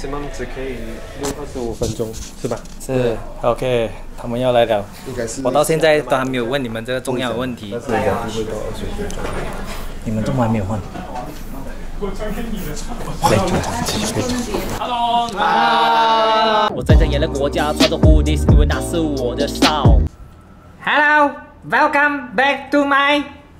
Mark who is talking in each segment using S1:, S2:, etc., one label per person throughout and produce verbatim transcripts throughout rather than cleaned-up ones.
S1: maximum 只可以录二十五分钟，是吧？
S2: 是 OK， 他们要来了。
S1: 应该是。
S2: 我到现在都还没有问你们这个重要的问题。
S1: 但是我不会到二十分钟。
S2: 你们怎么还没有换？我传给你的。来，就他继续配合。Hello， 啊！我在这野的国家穿着 hoodies， 因为那是我的少。Hello，welcome back to my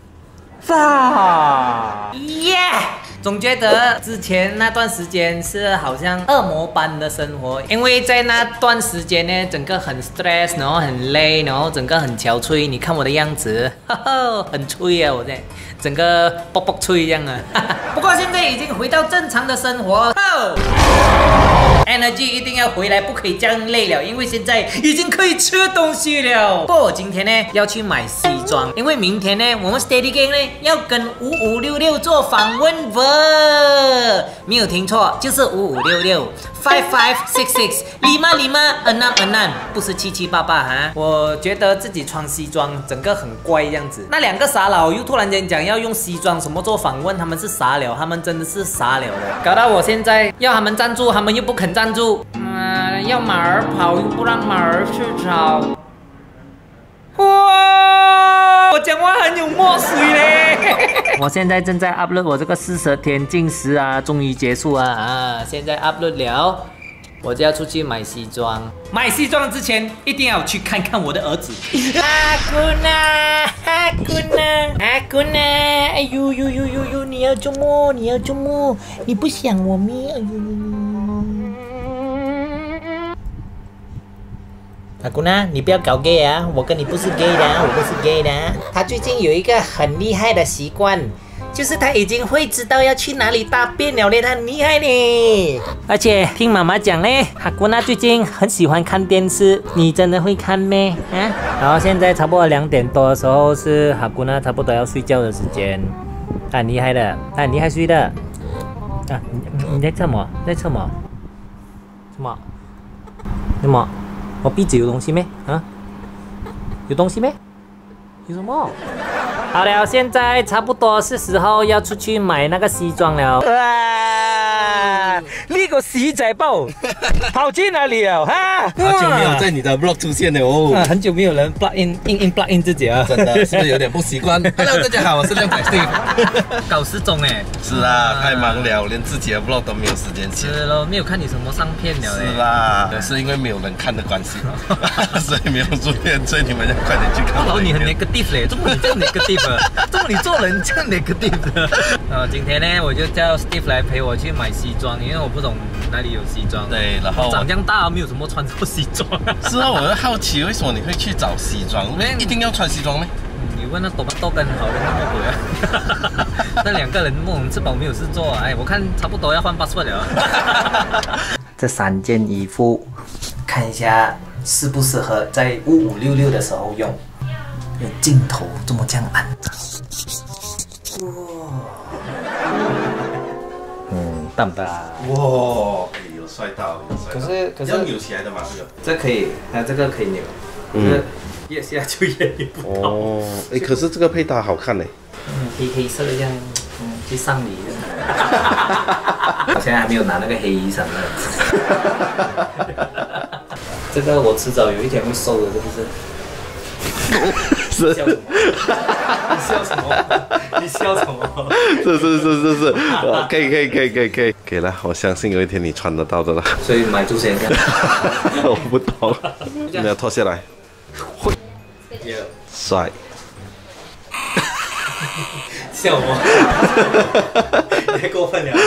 S2: farm。Yeah。总觉得之前那段时间是好像恶魔般的生活，因为在那段时间呢，整个很 stress， 然后很累，然后整个很憔悴。你看我的样子，呵呵，很脆啊，我在整个卜卜脆一样啊。不过现在已经回到正常的生活。Energy 一定要回来，不可以这样累了，因为现在已经可以吃东西了。不过我今天呢要去买西装，因为明天呢我们 Steady Gang 呢要跟五五六六做访问了，没有听错，就是五五六六 five five six six 里嘛里嘛 enam enam， 不是七七八八哈。我觉得自己穿西装整个很怪这样子。那两个傻佬又突然间讲要用西装什么做访问，他们是傻了，他们真的是傻了的，搞到我现在要他们赞助，他们又不肯赞助，嗯，要马儿跑又不让马儿去找。哇！我讲话很有墨水嘞。我现在正在 upload 我这个四十天禁食啊，终于结束啊啊！现在 upload 了，我就要出去买西装。买西装之前一定要去看看我的儿子。阿姑呐，阿姑呐，阿姑呐！哎呦呦呦呦呦！你要做么？你要做么？你不想我咩？哎呦呦呦！阿姑呢？你不要搞 gay 啊！我跟你不是 gay 的、啊，我不是 gay 的、啊。他最近有一个很厉害的习惯，就是他已经会知道要去哪里大便了嘞，他很厉害呢。而且听妈妈讲嘞，阿姑呢最近很喜欢看电视，你真的会看咩？啊？然后现在差不多两点多的时候是阿姑呢差不多要睡觉的时间，他很厉害的，他很厉害睡的。啊，你你在测什么？在测什么？什么？什么？我鼻子有东西没？啊？有东西没？有什么？好了，现在差不多是时候要出去买那个西装了。哇！你个死仔包，跑去哪里了？哈！
S3: 好久没有在你的 vlog 出现了哦。
S2: 啊，很久没有人 plug in in in plug in 自己啊，
S3: 真的是不是有点不习惯 ？Hello， 大家好，我是亮仔 Steve。
S2: 搞失踪哎。
S3: 是啊，太忙了，连自己的 vlog 都没有时间剪。
S2: 是咯，没有看你什么上片了。
S3: 是啦，是因为没有人看的关系，所以没有出片，所以你们要快点去看。
S2: 哦，你很 negative 嘞，怎么你这样 negative？ 怎么你做人这样 negative 的？呃，今天呢，我就叫 Steve 来陪我去买西装，因为我不懂哪里有西装。
S3: 对，然后
S2: 长这样大没有什么穿过西装。
S3: 是啊，我就好奇为什么你会去找西装？一定要穿西装吗？
S2: 你问那多多跟好人那么鬼啊？那两个人梦吃饱没有事做，哎，我看差不多要换 password 了。这三件衣服，看一下适不适合在五五六六的时候用。有镜头这么这样按着，哇，嗯，大不大？
S3: 哇，有帅到，有帅到。
S2: 可是可是
S3: 要扭起来的嘛，这个。
S2: 这可以，它这个可以扭，嗯，越下就越扭不到。
S3: 哦，哎，可是这个配搭好看呢。
S2: 嗯，黑黑色这样，嗯，去上礼的。我现在还没有拿那个黑衣裳呢。这个我迟早有一天会瘦的，是不是？
S3: 是，
S2: 笑什么？你笑什么？你笑什么？
S3: 是是是是是，可以可以可以可以可以，给了，我相信有一天你穿得到的了。
S2: 所以买猪先生，
S3: 我不懂，你要脱下来，会，帅，
S2: 笑我，你太过分了。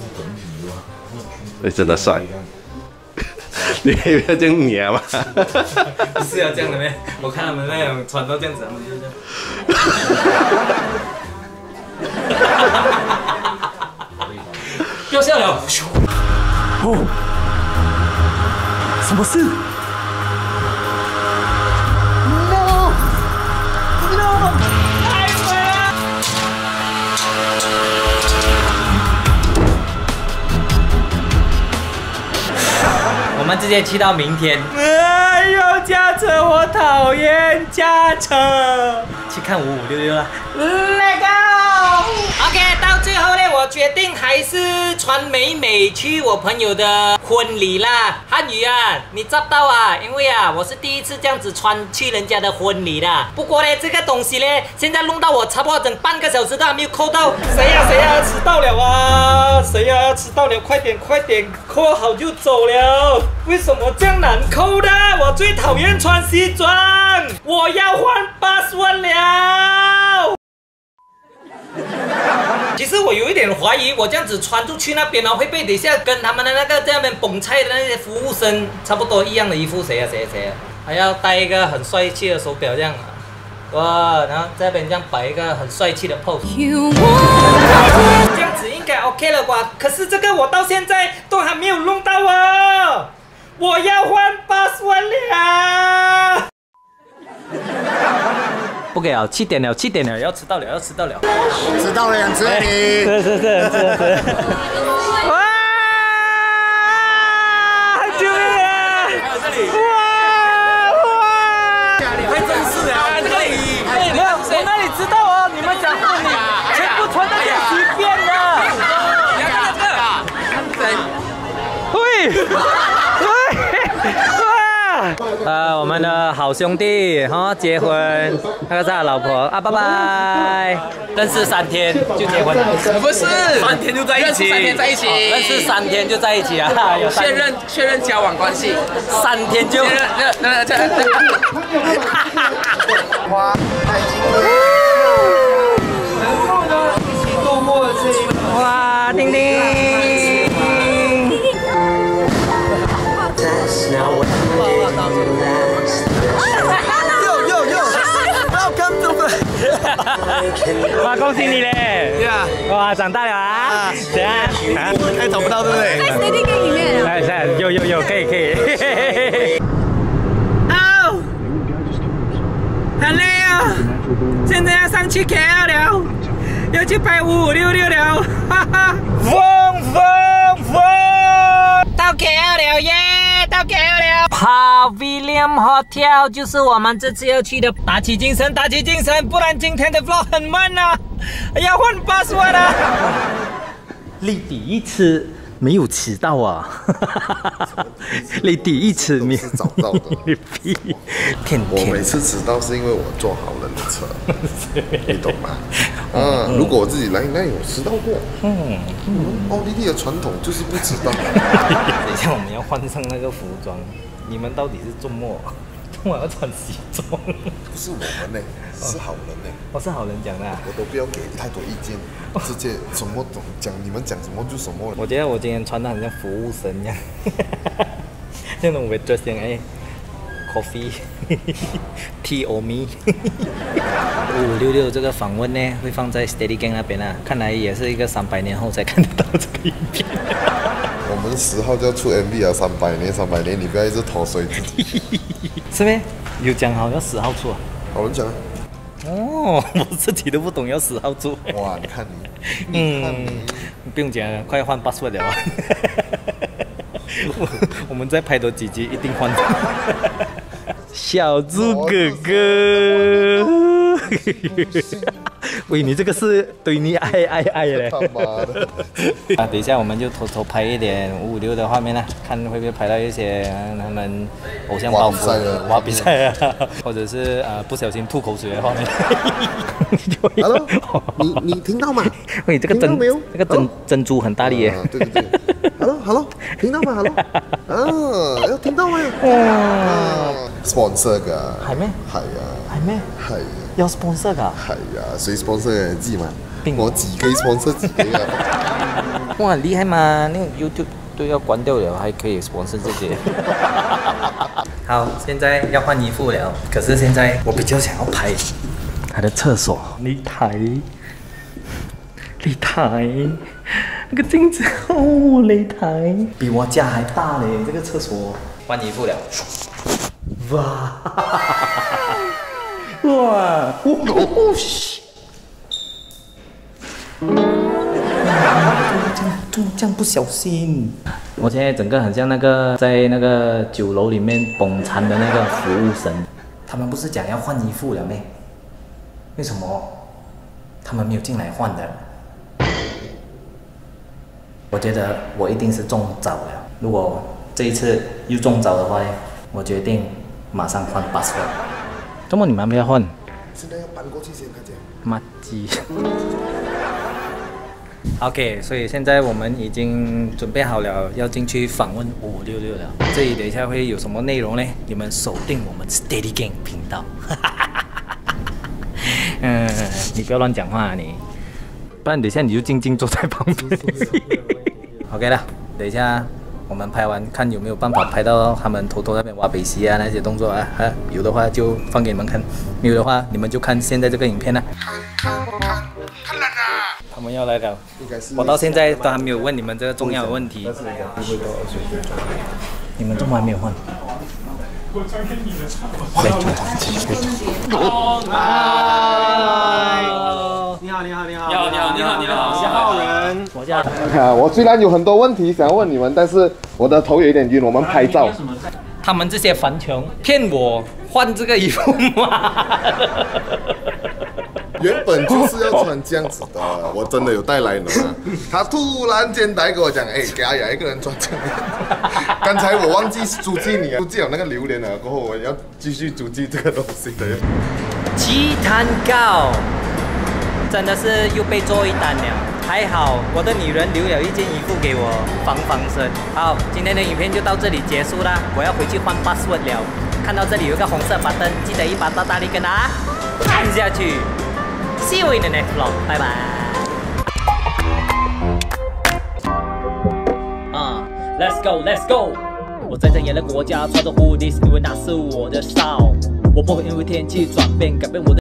S3: 哎，真的帅。你不要这样黏嘛！
S2: 不是要这样的咩？我看他们那样穿到这样子，他们就这样。掉下了！哦，什么事 ？No No！ 太美了！我们直接去到明天。哎呦，驾车，我讨厌驾车。 去看五五六六啦。Let go。OK， 到最后呢，我决定还是穿美美去我朋友的婚礼啦。汉语啊，你抓到啊？因为啊，我是第一次这样子穿去人家的婚礼啦。不过呢，这个东西呢，现在弄到我差不多整半个小时都还没有扣到。谁呀、啊、谁呀、啊、迟到了啊？谁呀、啊、迟到了？快点快点，扣好就走了。为什么这样难扣的？我最讨厌穿西装，我要换 password 了。其实我有一点怀疑，我这样子穿出去那边呢，会被等一下跟他们的那个在那边捧菜的那些服务生差不多一样的衣服，谁啊谁啊谁啊，还要戴一个很帅气的手表这样啊，哇，然后在那边这样摆一个很帅气的 pose， 这样子应该 OK 了吧？可是这个我到现在都还没有弄到啊，我要换 password 了。不给啊！七点了，七点了，要迟到了，要迟到了。
S4: 迟到了，想吃你。
S2: 是是是是是。哇！救命啊！这里。哇哇！太正式了，这里。没有，我哪里知道哦？你们讲婚礼，全部穿那些随便的。喂喂！呃，我们的好兄弟哈、哦、结婚，那个是他老婆啊，拜拜。认识三天就结婚了？
S5: 不是，
S2: 三天就在一起，
S5: 三天在一起，
S2: 认识三天就在一起啊，
S5: 确认确认交往关系，
S2: 三天就。
S5: 确认那那这。
S4: 哇，太惊艳！
S2: 一起度过这一哇，叮叮。哇，恭喜你嘞！哇，长大了啊！怎样？啊？
S4: 还找不到对不对？
S6: 在 Steady Game 里面。
S2: 来来，有有有，可以可以。哦，很累啊！现在要上去 K L 了，要去拍五五六六了，哈哈！疯疯疯！到 K L 了耶！到 K L 了。Pavilion Hotel 就是我们这次要去的，打起精神，打起精神，不然今天的 vlog 很慢啊，要换 password 啊！你第一次没有迟到啊？你第一次没有
S4: 是找到的。
S2: 你屁！天
S4: 我每次迟到是因为我坐好人的车，你懂吗？嗯，如果我自己来，那有迟到过。嗯嗯，奥地利的传统就是不迟到。
S2: 等一下我们要换上那个服装，你们到底是周末？周末要穿西装？
S4: 不是我们呢，是好人呢。
S2: 我是好人讲的、啊，
S4: 我都不要给太多意见，直接什么总讲，你们讲什么就什么了。
S2: 我觉得我今天穿的很像服务生一样，像那种 waitress 一样，哎 ，coffee tea or me 五五六六这个访问呢，会放在 Steady Gang 那边啊，看来也是一个三百年后才看得到这个影片。
S4: 我们十号就要出 M V 啊，三百年，三百年，你不要一直拖水自己。
S2: 是咩？有讲好要十号出啊？
S4: 好人讲啊。
S2: 哦，我自己都不懂要十号出。
S4: 哇，你看你，你看你，
S2: 嗯，不用讲了，快换 password 了啊！我我们再拍多几集，一定换。小猪哥哥，喂，你这个是对你爱爱爱嘞！
S4: 他妈的！
S2: 啊，等一下我们就偷偷拍一点五五六的画面啦，看会不会拍到一些他们偶像包袱、挖比赛啊，或者是呃不小心吐口水的画面。
S4: Hello， 你你听到吗？
S2: 喂，这个珍这个珍珍珠很大力耶！
S4: 对对对。Hello，Hello， 听到嗎 ？Hello， 啊，有聽到嗎？
S2: 哦
S4: ，sponsor 噶，
S2: 係咩？
S4: 係啊，
S2: 係咩？
S4: 係
S2: 有 sponsor 噶？
S4: 係啊，誰 sponsor 嘅你知嘛？我自己 sponsor 自己啊！
S2: 哇，很厲害嘛！那個 YouTube 都要關掉了，還可以 sponsor 這些。好，現在要換衣服了，可是現在我比較想要拍他的廁所，你睇。擂台，那個鏡子哦，擂台比我家還大嘞，這個廁所。換衣服了，哇，哇，哦西，这樣這樣不小心。我現在整個很像那個在那個酒樓裡面捧餐的那個服務生，他們不是講要換衣服了咩？ 为什么他们没有进来换的？我觉得我一定是中招了。如果这一次又中招的话呢，我决定马上换 password。周末你们要不要换？
S4: 现在要搬过去先，看见。
S2: 妈鸡。OK， 所以现在我们已经准备好了，要进去访问五五六六了。这里等一下会有什么内容呢？你们锁定我们 Steady Gang 频道。嗯，你不要乱讲话啊你，不然等一下你就静静坐在旁边。OK 了，等一下我们拍完看有没有办法拍到他们偷偷那边挖北西啊那些动作啊，啊有的话就放给你们看，没有的话你们就看现在这个影片啦。他们要来了，我到现在都还没有问你们这个重要的问题。
S1: 但是应该不会到二十分钟。
S2: 你们怎么还没有换？我穿给你的差不多。来，继续继续。
S1: 你好，你好，你好，
S5: 你好，你好，你好，你好，
S1: 十号人，
S2: 我叫。
S4: 啊，我虽然有很多问题想要问你们，但是我的头有一点晕。我们拍照。
S2: 他们这些凡穷骗我换这个衣服吗？
S4: 原本就是要穿这样子的，我真的有带来呢。他突然间来跟我讲，哎、欸，给阿雅一个人穿这样。刚才我忘记注记你，注记有那个榴莲了，过后我要继续注记这个东西的。
S2: 鸡蛋糕真的是又被做一单了，还好我的女人留了一件衣服给我防防身。好，今天的影片就到这里结束啦，我要回去换 password 了。看到这里有个红色把灯，记得一把大大力跟它按下去。See you in the next vlog， 拜拜。啊 ，Let's go，Let's go。我在这炎热国家穿着 hoodies，因为那是我的少。我不会因为天气转变改变我的。